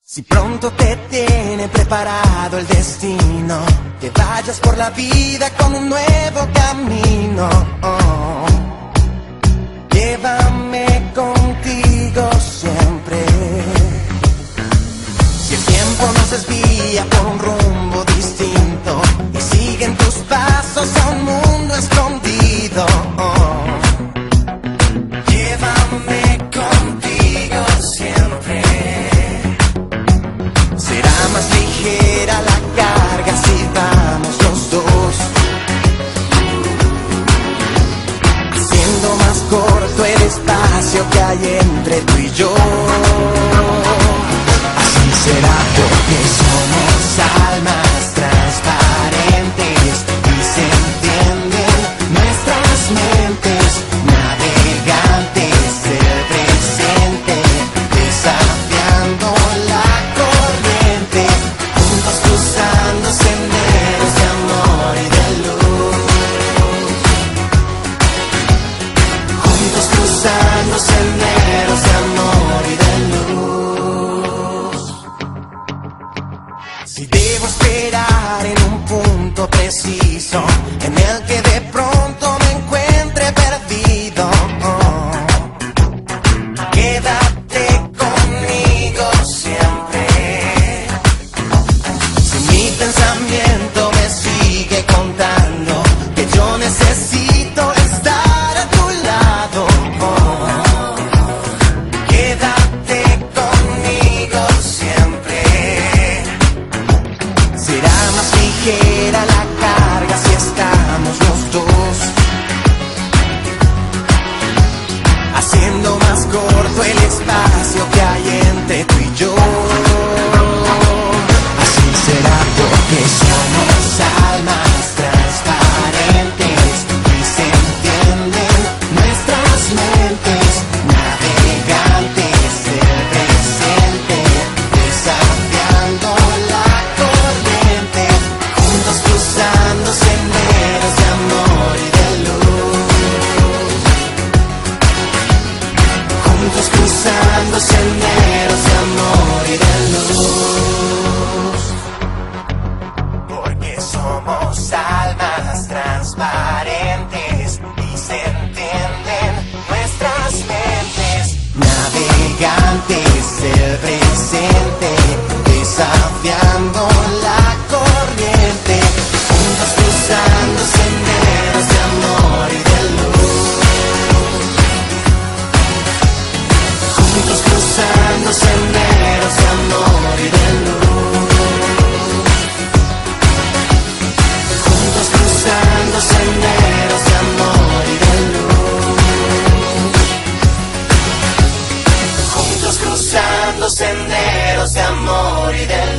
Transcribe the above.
Si pronto te tiene preparado el destino, que vayas por la vida con un nuevo camino. Llévame contigo siempre. Si el tiempo nos desvía por un rumbo distinto y siguen tus pasos a un mundo escondido. Llévame contigo siempre. Será más ligera la carga si vamos los dos, haciendo más corto el espacio que hay entre tú y yo. Así será porque somos almas transparentes y se entienden nuestras mentes, navegantes del presente, desafiando la corriente, juntos cruzando senderos de amor y de luz, juntos cruzando senderos de amor y de luz. Si debo esperar en un punto preciso en el que de pronto me encuentre perdido, quédate conmigo siempre. Si mi pensamiento me sigue contando que yo necesito estar a tu lado, quédate conmigo siempre. Será más ligera la carga si estamos los dos, haciendo más corto el espacio que hay entre tú y yo. Así será porque somos almas transparentes y se entienden nuestras mentes, navegantes del presente, desafiando la corriente, juntos cruzando senderos de amor y de luz, juntos cruzando senderos de amor y de luz, porque somos almas transparentes y se entienden nuestras mentes, navegantes del presente, desafiando la corriente, juntos cruzando senderos de amor y de luz, juntos cruzando senderos de amor y de luz, juntos cruzando senderos de amor y de luz, juntos cruzando senderos de amor y de luz.